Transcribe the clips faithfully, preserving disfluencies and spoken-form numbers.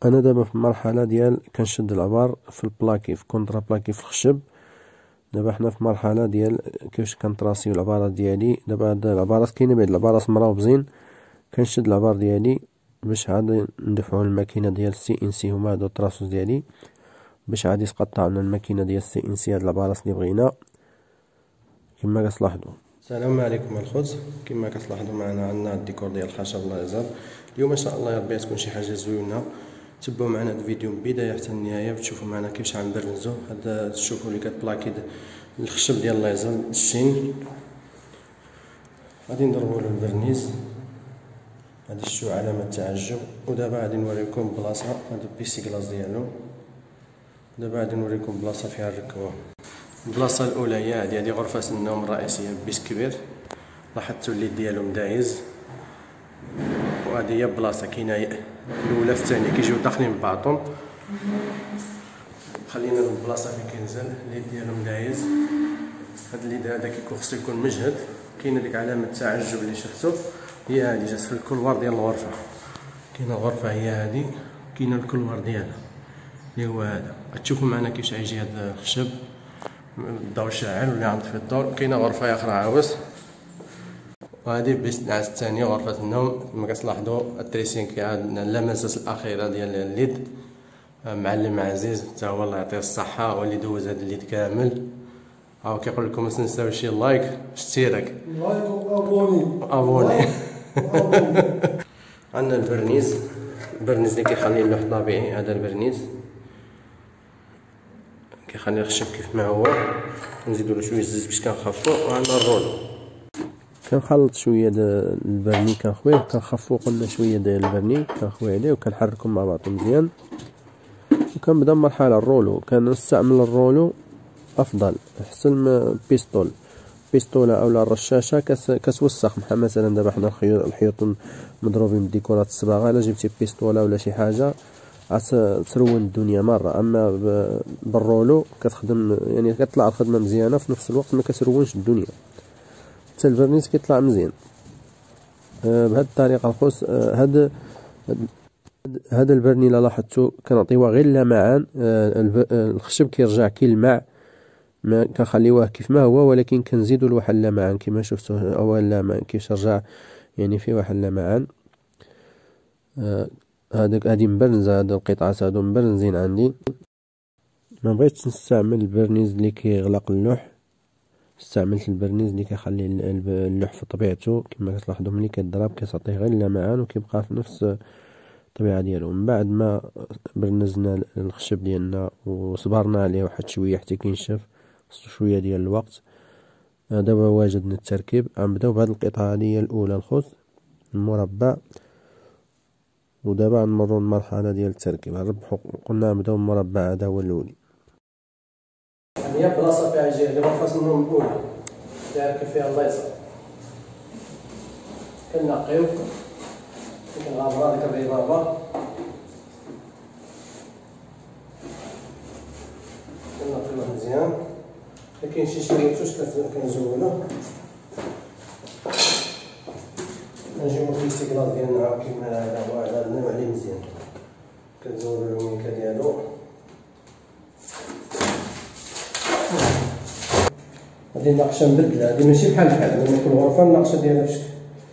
انا دابا في المرحله ديال كنشد العبار في البلاكي في كونترا بلاكي في الخشب. دابا حنا في مرحله ديال كيفاش كنطراسيو العبارات ديالي. دابا هاد العبارات كاينين بعض العبارات مراوبزين، كنشد العبار ديالي باش عاد ندفعو الماكينه ديال السي ان سي. هما هادو الطراسوس ديالي باش عاد يتقطع لنا الماكينه ديال السي ان سي هاد العبارات اللي بغينا كما كتلاحظوا. السلام عليكم الخوت، كما كتلاحظوا معنا عندنا الديكور ديال الخشب الله يزال. اليوم ان شاء الله يا ربي تكون شي حاجه زوينه. تبعوا معنا هذا الفيديو من البدايه حتى النهايه باش تشوفوا معنا كيفاش غنبرزو هذا. تشوفوا اللي كتبلاكي الخشب ديال الله يزال الشين. غادي نضربوا له البرنيز، هادي شتو علامه تعجب. ودابا غادي نوريكم بلاصه هذا البيسي كلاص ديالو. دابا غادي نوريكم بلاصه فيها الركوه. البلاصه الاولى هي هادي هادي غرفه النوم الرئيسيه بيس كبير، لاحظتوا الليد ديالو مدايز. وهذه هي بلاصه كاينه الاولى في الثانيه كيجيو داخلين ببعضهم. خلينا في البلاصه فين كينزل الليد ديالو مدايز. هاد الليد هذا كيكون خصو يكون مجهد. كاينه ديك علامه التعجب اللي شفتو هي هادي جات في الكولوار ديال الغرفه. كاينه الغرفه هي هادي، كاينه الكولوار ديالها اللي هو هذا. غتشوفوا معنا كيفاش غيجي هذا الخشب الضوء شاعل ولا غنطفي الضوء. كاينه غرفه اخرى عاوز، وهذه بيس النعاس الثانيه غرفه النوم. كما كتلاحظوا التريسينغ عندنا اللمسات الاخيره ديال الليد. معلم عزيز حتى هو الله يعطيه الصحه هو اللي دوز هذا الليد كامل. هاو كيقول لكم ما تنساوش شي لايك اشتراك لايك وابوني ابوني. عندنا البرنيز، البرنيز اللي كيخلي اللوح طبيعي. هذا البرنيز كيخلي الخشب كيف ما هو. نزيدو له شويه الزيت باش كنخفو. وعندنا الرولو، كنخلط شويه ديال البرني كنخويه، كنخفو قلنا شويه ديال البرني كنخوي عليه وكنحركهم مع بعضهم مزيان. وكنبدا المرحله الرولو. كنستعمل الرولو افضل احسن من بيستول. بيستوله اولا الرشاشه كتوسخ. بحال مثلا دابا حنا الحيوط مضروبين بالديكورات الصباغه، الا جبتي بيستوله ولا شي حاجه ترون الدنيا مره. اما بالرولو كتخدم يعني كتطلع الخدمه مزيانه في نفس الوقت ما كترونش الدنيا. حتى الفرنيس كيطلع مزيان. أه بهذه الطريقه الخوص. أه هذا هذا البرني الا لاحظتوا كنعطيوه غير لمعان. أه الخشب كيرجع كيلمع، ما كنخليوه كيف ما هو، ولكن كنزيدوا له واحد اللمعان كما شفتوا اول لمعان كيفاش رجع يعني فيه واحد اللمعان. أه هذاك هادي مبرنزه. هاد القطعات هادو مبرنزين عندي. ما بغيتش نستعمل البرنيز اللي كيغلق اللوح، استعملت البرنيز اللي كيخلي اللوح في طبيعته. كما كتلاحظوا ملي كيضرب كتعطيه غير اللمعان وكيبقى في نفس الطبيعه ديالو. من بعد ما برنزنا الخشب ديالنا وصبرنا عليه واحد شويه حتى كينشف، خصو شويه ديال الوقت. دابا واجدنا التركيب. غنبداو بهاد القطعه هذه هي الاولى الخوت المربع. ودابا غنمروا للمرحله ديال التركيب. غنربحوا قلنا نبداو المربع هذا هو الاولي. هي بلاصه فيها جهه اللي غرفه النوم الاولى اللي فيها الله يسر. كنقيو ديك الغابره ديك الربابه كنقيوه مزيان. كاين شي شريطوش كنزولو. نجيو البيسي كلاص ديالنا كيما هذا هو. هذا النوع عليه مزيان كنزولو الميكا ديالو. هادي النقشه مبدله، هادي ماشي بحال بحال. هادي كل غرفه النقشه ديالها بشكل.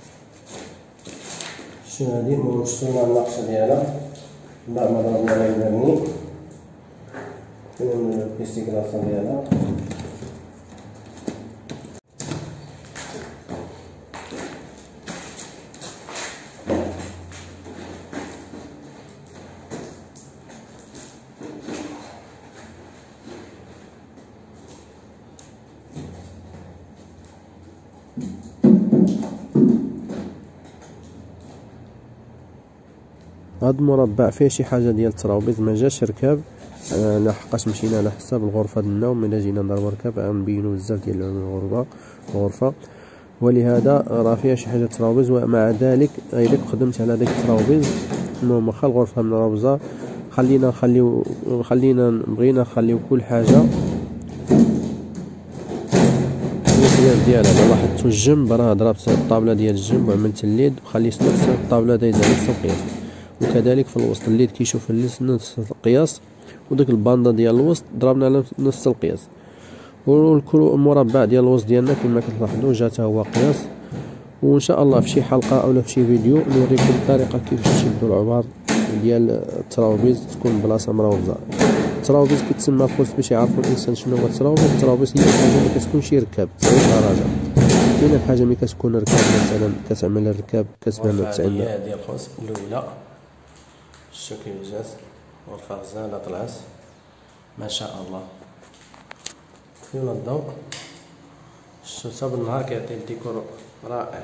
شنو هادي موصلنا النقشه ديالها بعد ما ضربنا عليها البرني. كاين البيسي كلاص ديالها. هاد المربع فيه شي حاجه ديال التراوبيز ما جاش ركاب. آه لحقاش مشينا على حساب الغرفه ديال النوم. الا جينا نضربو ركاب غنبينو بزاف ديال الغرفه الغرفه ولهذا راه فيها شي حاجه تراوبيز. ومع ذلك الا خدمت على ديك التراوبيز المهم واخا الغرفه مروبزه خلينا نخليو خلينا بغينا نخليو كل حاجه القياس ديالها. لو لاحظتوا الجنب راه ضربت الطابله ديال الجنب وعملت الليد وخليت نفس الطابله دايزه نفس القياس. وكذلك في الوسط الليد كيشوف نفس القياس، وديك الباندا ديال الوسط ضربنا على نفس القياس، والكرو المربع ديال الوسط ديالنا كما كتلاحظوا جا حتى هو قياس. وان شاء الله في شي حلقه اولا في شي فيديو نوريكم الطريقه كيف تشدوا العبار ديال التراوبيز تكون بلاصه مروضه. التراوبيز كتسمى فورس باش يعرفوا الانسان شنو هو التراوبيز. التراوبيز هي الحاجه اللي كتكون شي ركاب تساوي درجه. كاينه الحاجه ملي كتكون ركاب مثلا كتعمل الركاب كتبان عندنا هذه ديال الخوص الاولى. شتو كيف جات غرفه غزاله طلعت ما شاء الله. فينا الضوء شتو حتى بالنهار كيعطي الديكور رائع.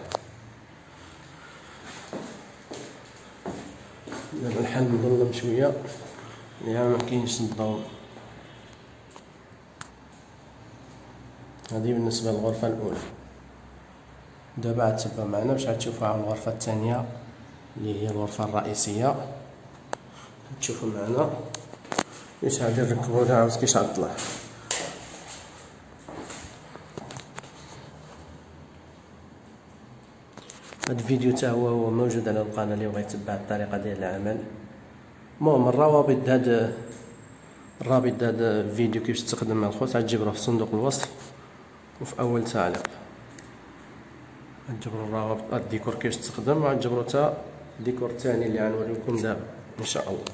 دابا الحال مظلم شويه يعني ما كاينش الضوء. هذه بالنسبه للغرفه الاولى. دابا عاد تبع معنا باش عاد تشوفوا على الغرفه الثانيه اللي هي الغرفه الرئيسيه. تشوفوا معنا واش غادي نركبوا لها عاوز كيش غطلع. هاد الفيديو تا هو هو موجود على القناه اللي بغى يتبع الطريقه ديال العمل. المهم الروابط هاد الرابط هاد الفيديو كيفاش تستخدم مع الخوص غتجبروه في صندوق الوصف وفي اول تعليق. غتجبروا الروابط الديكور كيفاش تستخدم، وغتجبروا حتى الديكور الثاني اللي غنوريكم دابا ان شاء الله.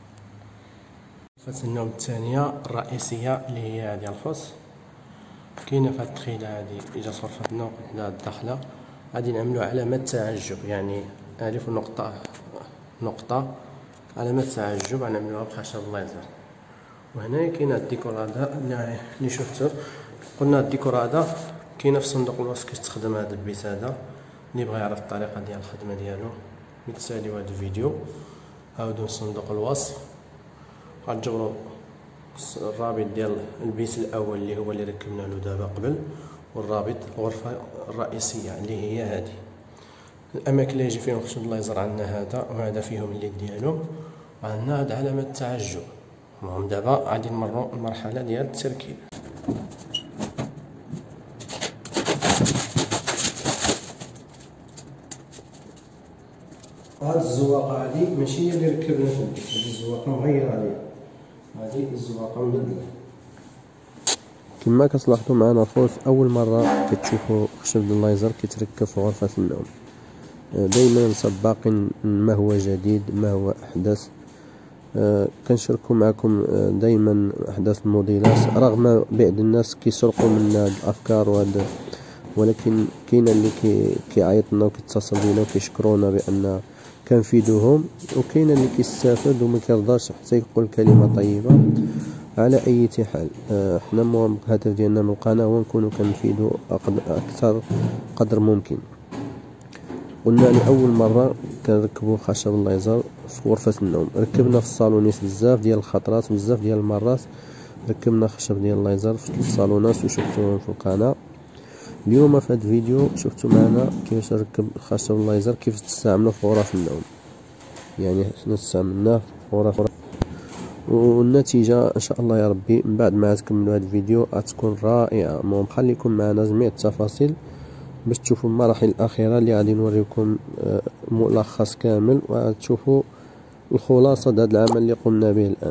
غرفة النوم الثانيه الرئيسيه اللي هي هذه الخوص كاينه في هاد التخيله هذه. اجا غرفه النوم عندها الدخله غادي نعملوا علامه تعجب، يعني الف ونقطه نقطه علامه تعجب غنعملوها بخشب الليزر. وهنا كاين هاد الديكور هذا اللي شفتوه. قلنا الديكور هذا كاينه في صندوق الوصف كيستخدم هذا البيت هذا. اللي بغى يعرف الطريقه ديال الخدمه ديالو يتساليو هذا الفيديو. عاودوا صندوق الوصف غتجبروا الرابط ديال البيت الاول اللي هو اللي ركبنا له دابا قبل، والرابط الغرفه الرئيسيه اللي هي هذه. الاماكن اللي يجي فيهم خشب الليزر عندنا هذا وهذا فيهم الليد ديالو، وعندنا هاد علامه التعجب. المهم دابا غادي نمروا المرحله ديال التركيب. هاد الزواقه هادي ماشي هي اللي ركبنا في البيت، هادي الزواقه مغيره عليها، هادي الزواقه مبدله. كما كتلاحظوا معنا الخوص اول مره كتشوفوا خشب الليزر كيتركب في غرفه النوم. دائما سباقين ما هو جديد ما هو احدث. أه كنشاركوا معكم دائما احدث الموديلات، رغم بعض الناس كيسرقوا منا الافكار وهذا، ولكن كاين اللي كي كيعيط لنا وكيتصل بينا وكيشكرونا بان كنفيدوهم، وكاين اللي كيستافد وما كيرضاش حتى يقول كلمه طيبه. على اي حال أه حنا المهم الهدف ديالنا من القناه هو نكونوا كنفيدوا اكثر قدر ممكن. قلنا لأول مرة كنركبوا خشب الليزر في غرفة النوم. ركبنا في الصالونيت بزاف ديال الخطرات بزاف ديال المرات ركبنا خشب ديال الليزر في الصالونات وشفتوهم في القناة. اليوم في هذا الفيديو شفتوا معنا كيفاش نركب خشب الليزر كيف تستعملوا في غرف النوم. يعني حنا استعملناه في غرف، والنتيجة ان شاء الله يا ربي من بعد ما تكملوا هذا الفيديو غتكون رائعة. المهم خليكم معنا جميع التفاصيل باش تشوفوا المراحل الاخيره اللي غادي نوريكم ملخص كامل، وتشوفوا الخلاصه د هذا العمل اللي قمنا به الان.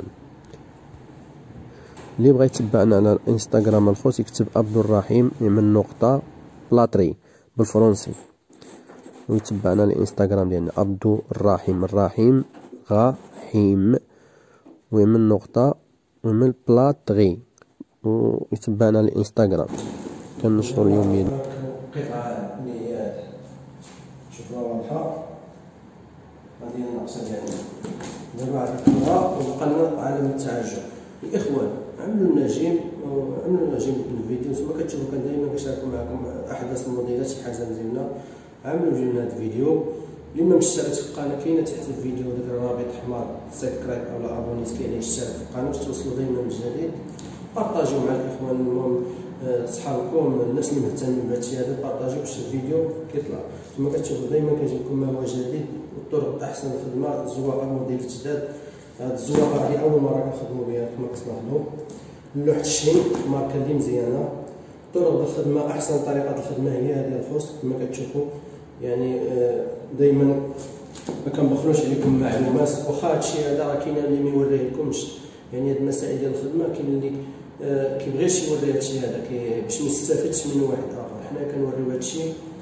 اللي بغى يتبعنا على الانستغرام الخوص يكتب عبد الرحيم من نقطه بلاطري بالفرنسي، ويتبعنا على الانستغرام ديالنا عبد الرحيم الرحيم غاحيم ومن نقطه ومن بلاطري، ويتبعنا على الانستغرام. كنشروا اليوميا القطعة اللي هي شوفوها واضحة. هذه هي النقصة ديالنا. دابا عاد نكتبوها وبقى لنا علامة التعجب. الإخوان عملوا لنا جيم عملوا لنا جيم الفيديو. نتوما كتشوفوا كان دايما كنشاركوا معكم أحدث الموديلات شي حاجة مزيونة. عملوا جيم هذا الفيديو. اللي ما مشترك في القناة كاينة تحت الفيديو داك الرابط أحمر سبسكرايب أو أبونيت كاين اللي يشترك في القناة باش توصلوا دايما من جديد. بارطاجيو مع الإخوان المهم صحابكم الناس اللي مهتمين بهذا الشيء هذا، بارطاجيو باش الفيديو كيطلع. كما كتشوفوا دائما كيجيكم ما هو جديد والطرق احسن الخدمه. الزواقه موديل جداد. هاد الزواقه هذه اول مره كنخدموا بها كما كتلاحظوا. لوحه الشين ماركه اللي مزيانه. طرق الخدمه احسن طريقه الخدمه هي هذه الخوص كما كتشوفوا. يعني دائما ما كنبخلوش عليكم معلومات، واخا هادشي هذا راه كاين اللي ما يوريه لكمش، يعني هاد المسائل ديال الخدمه كاين اللي آه كيبغيش يوري هادشي هذا كي باش ما يستافدش منه واحد اخر. حنا كنوريو هادشي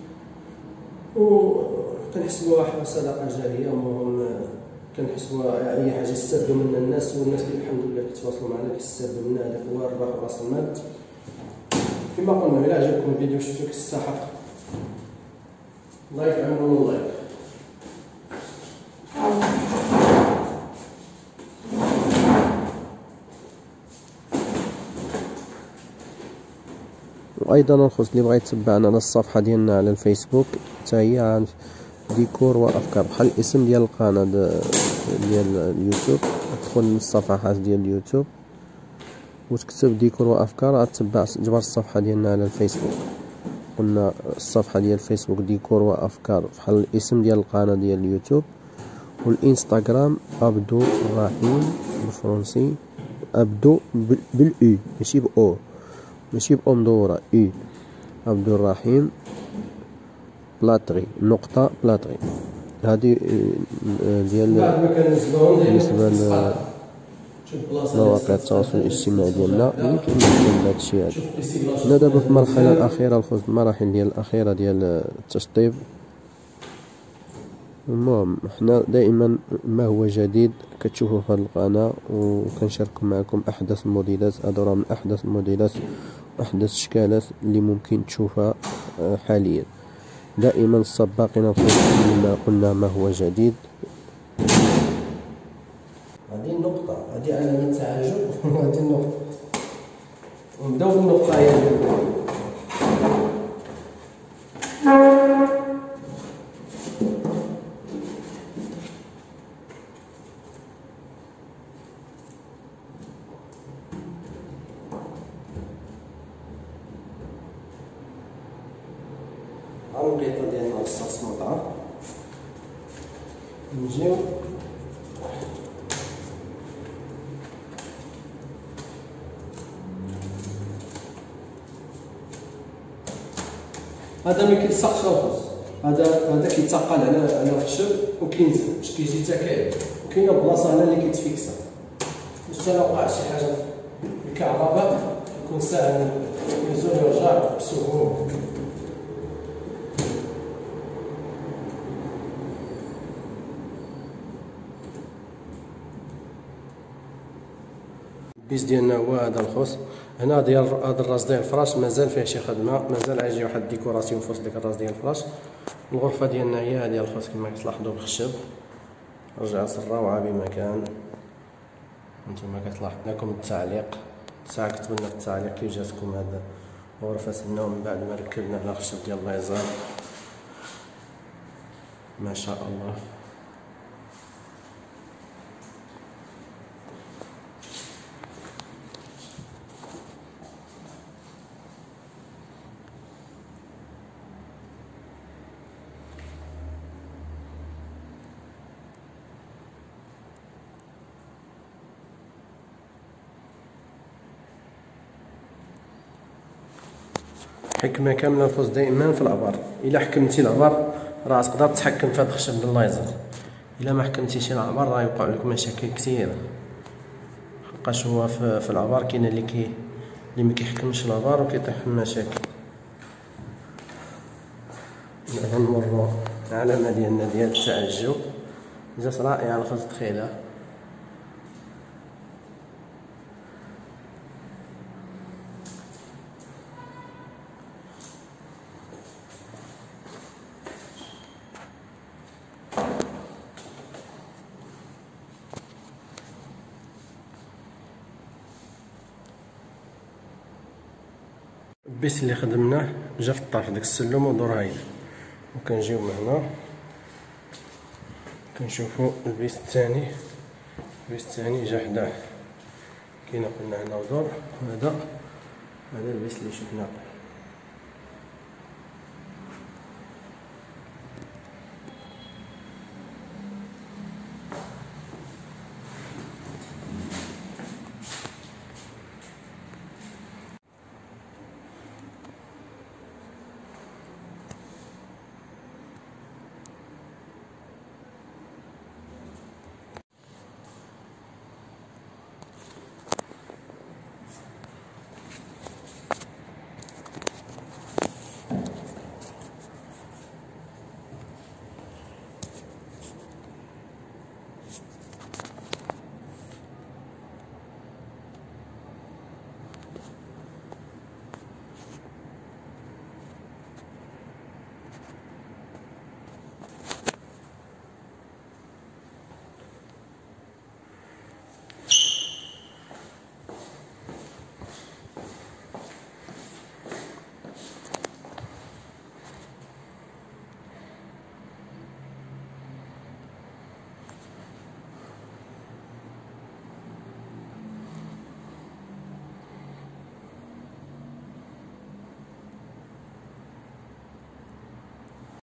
و كنحسبوها واحد صدقه جاريه، المهم كنحسبوها اي حاجه يستافدوا منها الناس، والناس اللي الحمد لله كيتواصلوا معنا كيستافدوا منها، هذاك هو الربح وراس المال. كما قلنا الى عجبكم الفيديو شفتو كيستحق لايك، عملوا لايك. وايضا الخص اللي بغى يتبعنا على الصفحه ديالنا على الفيسبوك حتى هي عن ديكور وافكار، بحال الاسم ديال القناه ديال اليوتيوب. تدخل للصفحات ديال اليوتيوب وتكتب ديكور وافكار، غتتبع تجبر الصفحه ديالنا على الفيسبوك. قلنا الصفحه ديال الفيسبوك ديكور وافكار بحال الاسم ديال القناه ديال اليوتيوب. والانستغرام عبدو الرحيم بالفرنسي، عبدو بالاو ماشي باو، ماشي بأو مدورة اي، عبدو الرحيم بلاطري نقطة بلاطري. هادي ديال بالنسبة لمواقع التواصل الاجتماعي ديالنا اللي كاين هادشي هذا. حنا دابا في المرحلة الأخيرة، الخوص المراحل ديال الأخيرة ديال التشطيب. المهم حنا دائما ما هو جديد كتشوفوا في هذه القناة، وكنشارك معكم أحدث الموديلات. هادو راه من أحدث الموديلات أحدث الاشكالات اللي ممكن تشوفها حاليا. دائما السباقين الخوص ما قلنا ما هو جديد. هذه النقطة، هذه علامة تعجب. هذه النقطة، ونبداو بالنقطة هي الوقيته ديالنا الصاص مطعم. نجيو هذا ما كيلصقش الخبز، هذا هذا كيتقل على على الخشب وكينزل باش كيجي تاكل، وكاينه بلاصه هنا اللي كيتفيكسا باش حتى لو وقع شي حاجه في الكهرباء يكون ساهل يزول ويرجع بسهوله. البيس ديالنا هو هذا الخص. هنا ديال هذا الراس ديال الفراش مازال فيه شي خدمه، مازال غيجي واحد الديكوراسيون في وسط ديك الراس ديال الفراش. الغرفه ديالنا هي هذه الخص كما كتلاحظوا بالخشب، رجعت الروعه بمكان. نتوما كتلاحظوا لكم التعليق، ساعه كتبوا لنا في التعليق كيف جاتكم هذا غرفه النوم من بعد ما ركبنا على الخشب ديال البيزار. ما شاء الله. حكمه كامله الفوز دائما في العبار. الا حكمتي العبار راه تقدر تتحكم في هذا الخشب باللايزر، الا ما حكمتيش العبار راه يوقع لك مشاكل كثيره. حقاش هو في, في العبار كاين اللي كي اللي ما كيحكمش العبار وكيطيح في المشاكل. دابا نمروا العلامه ديالنا ديال التعجب، جات رائعه الخوص تخيلها. البيس اللي خدمناه جا في الطرف داك السلم ودور هايل، وكنجيو من هنا كنشوفو البيس الثاني. البيس الثاني جا حداه، كاينه قلنا هنا ودور، وهذا هذا البيس اللي شفنا